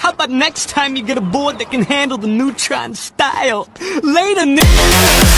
how about next time you get a board that can handle the Neutron style? Later,